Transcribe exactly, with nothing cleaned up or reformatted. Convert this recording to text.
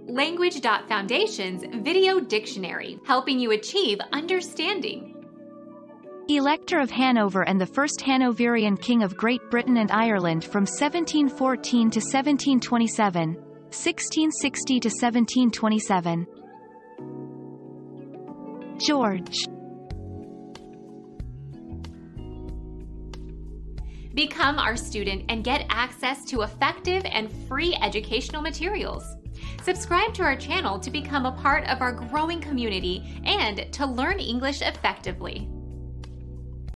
Language dot Foundation's Video Dictionary, helping you achieve understanding. Elector of Hanover and the first Hanoverian king of Great Britain and Ireland from seventeen fourteen to seventeen twenty-seven, sixteen sixty to seventeen twenty-seven. George. Become our student and get access to effective and free educational materials. Subscribe to our channel to become a part of our growing community and to learn English effectively.